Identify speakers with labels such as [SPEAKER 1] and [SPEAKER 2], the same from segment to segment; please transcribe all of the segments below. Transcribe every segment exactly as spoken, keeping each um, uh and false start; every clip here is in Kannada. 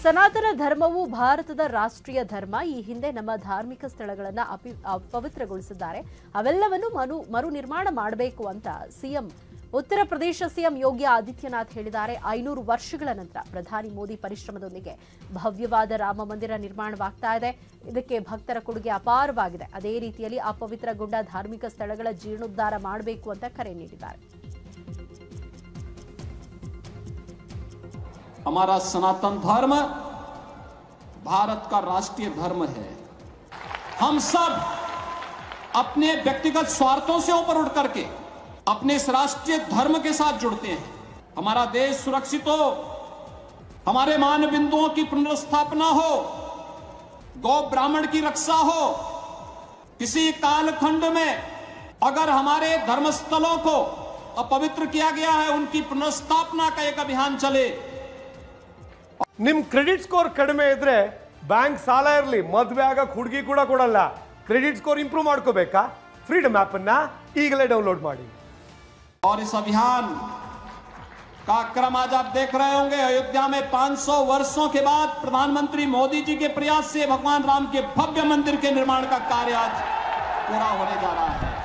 [SPEAKER 1] ಸನಾತನ ಧರ್ಮವು ಭಾರತದ ರಾಷ್ಟ್ರೀಯ ಧರ್ಮ. ಈ ಹಿಂದೆ ನಮ್ಮ ಧಾರ್ಮಿಕ ಸ್ಥಳಗಳನ್ನು ಅಪಿ ಅಪವಿತ್ರಗೊಳಿಸಿದ್ದಾರೆ. ಅವೆಲ್ಲವನ್ನು ಮರು ಮರು ನಿರ್ಮಾಣ ಮಾಡಬೇಕು ಅಂತ ಸಿಎಂ ಉತ್ತರ ಪ್ರದೇಶ ಸಿಎಂ ಯೋಗಿ ಆದಿತ್ಯನಾಥ್ ಹೇಳಿದ್ದಾರೆ. ಐನೂರು ವರ್ಷಗಳ ನಂತರ ಪ್ರಧಾನಿ ಮೋದಿ ಪರಿಶ್ರಮದೊಂದಿಗೆ ಭವ್ಯವಾದ ರಾಮ ಮಂದಿರ ನಿರ್ಮಾಣವಾಗ್ತಾ ಇದೆ. ಇದಕ್ಕೆ ಭಕ್ತರ ಕೊಡುಗೆ ಅಪಾರವಾಗಿದೆ. ಅದೇ ರೀತಿಯಲ್ಲಿ ಅಪವಿತ್ರಗೊಂಡ ಧಾರ್ಮಿಕ ಸ್ಥಳಗಳ ಜೀರ್ಣೋದ್ಧಾರ ಮಾಡಬೇಕು ಅಂತ ಕರೆ ನೀಡಿದ್ದಾರೆ.
[SPEAKER 2] हमारा सनातन धर्म भारत का राष्ट्रीय धर्म है. हम सब अपने व्यक्तिगत स्वार्थों से ऊपर उठ करके अपने इस राष्ट्रीय धर्म के साथ जुड़ते हैं. हमारा देश सुरक्षित हो, हमारे मान बिंदुओं की पुनर्स्थापना हो, गौ ब्राह्मण की रक्षा हो. किसी कालखंड में अगर हमारे धर्मस्थलों को अपवित्र किया गया है, उनकी पुनर्स्थापना का एक अभियान चले.
[SPEAKER 3] ನಿಮ್ ಕ್ರೆಡಿಟ್ ಸ್ಕೋರ್ ಕಡಿಮೆ ಇದ್ರೆ ಬ್ಯಾಂಕ್ ಸಾಲ ಇರಲಿ ಮದುವೆ ಆಗಕ್ಕೆ ಹುಡುಗಿ ಕೂಡ ಕೊಡಲ್ಲ. ಕ್ರೆಡಿಟ್ ಸ್ಕೋರ್ ಇಂಪ್ರೂವ್ ಮಾಡ್ಕೋಬೇಕಾ? ಫ್ರೀಡಮ್ ಆಪ್ ಅನ್ನ ಈಗಲೇ ಡೌನ್ಲೋಡ್ ಮಾಡಿ.
[SPEAKER 2] और इस अभियान का क्रम आज आप देख रहे होंगे. अयोध्या में पाँच सौ वर्षों के बाद प्रधानमंत्री मोदी जी के प्रयास से भगवान राम के भव्य मंदिर के निर्माण का कार्य आज पूरा होने जा रहा है.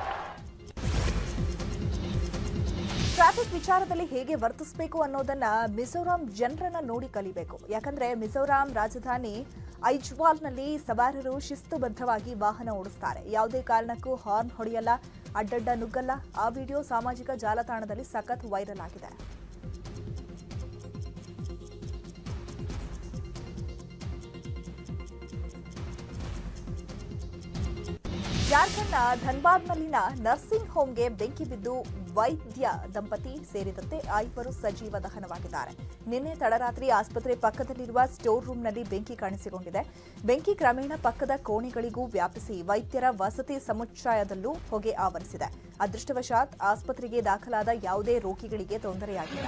[SPEAKER 4] ಟ್ರಾಫಿಕ್ ವಿಚಾರದಲ್ಲಿ ಹೇಗೆ ವರ್ತಿಸಬೇಕು ಅನ್ನೋದನ್ನ ಮಿಜೋರಾಂ ಜನರನ್ನ ನೋಡಿ ಕಲಿಬೇಕು. ಯಾಕಂದ್ರೆ ಮಿಜೋರಾಂ ರಾಜಧಾನಿ ಐಜ್ವಾಲ್ನಲ್ಲಿ ಸವಾರರು ಶಿಸ್ತುಬದ್ಧವಾಗಿ ವಾಹನ ಓಡಿಸ್ತಾರೆ. ಯಾವುದೇ ಕಾರಣಕ್ಕೂ ಹಾರ್ನ್ ಹೊಡೆಯಲ್ಲ, ಅಡ್ಡಡ್ಡ ನುಗ್ಗಲ್ಲ. ಆ ವಿಡಿಯೋ ಸಾಮಾಜಿಕ ಜಾಲತಾಣದಲ್ಲಿ ಸಖತ್ ವೈರಲ್ ಆಗಿದೆ. ಜಾರ್ಖಂಡ್ನ ಧನ್ಬಾದ್ನಲ್ಲಿನ ನರ್ಸಿಂಗ್ ಹೋಮ್ಗೆ ಬೆಂಕಿ ಬಿದ್ದು ವೈದ್ಯ ದಂಪತಿ ಸೇರಿದಂತೆ ಐವರು ಸಜೀವ ದಹನವಾಗಿದ್ದಾರೆ. ನಿನ್ನೆ ತಡರಾತ್ರಿ ಆಸ್ಪತ್ರೆ ಪಕ್ಕದಲ್ಲಿರುವ ಸ್ಟೋರ್ ರೂಮ್ನಲ್ಲಿ ಬೆಂಕಿ ಕಾಣಿಸಿಕೊಂಡಿದೆ. ಬೆಂಕಿ ಕ್ರಮೇಣ ಪಕ್ಕದ ಕೋಣೆಗಳಿಗೂ ವ್ಯಾಪಿಸಿ ವೈದ್ಯರ ವಸತಿ ಸಮುಚ್ಚಯದಲ್ಲೂ ಹೊಗೆ ಆವರಿಸಿದೆ. ಅದೃಷ್ಟವಶಾತ್ ಆಸ್ಪತ್ರೆಗೆ ದಾಖಲಾದ ಯಾವುದೇ ರೋಗಿಗಳಿಗೆ ತೊಂದರೆಯಾಗಿಲ್ಲ.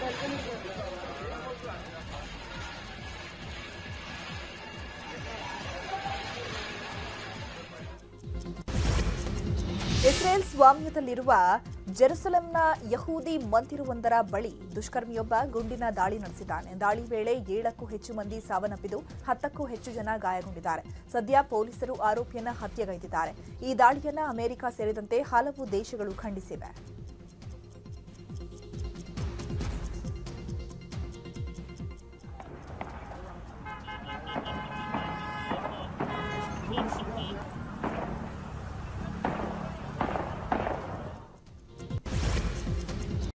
[SPEAKER 4] ಇಸ್ರೇಲ್ ಸ್ವಾಮ್ಯದಲ್ಲಿರುವ ಜೆರುಸಲೆಂನ ಯಹೂದಿ ಮಂದಿರವೊಂದರ ಬಳಿ ದುಷ್ಕರ್ಮಿಯೊಬ್ಬ ಗುಂಡಿನ ದಾಳಿ ನಡೆಸಿದ್ದಾನೆ. ದಾಳಿ ವೇಳೆ ಏಳಕ್ಕೂ ಹೆಚ್ಚು ಮಂದಿ ಸಾವನ್ನಪ್ಪಿದ್ದು ಹತ್ತಕ್ಕೂ ಹೆಚ್ಚು ಜನ ಗಾಯಗೊಂಡಿದ್ದಾರೆ. ಸದ್ಯ ಪೊಲೀಸರು ಆರೋಪಿಯನ್ನ ಹತ್ಯೆಗೈದಿದ್ದಾರೆ. ಈ ದಾಳಿಯನ್ನ ಅಮೆರಿಕ ಸೇರಿದಂತೆ ಹಲವು ದೇಶಗಳು ಖಂಡಿಸಿವೆ.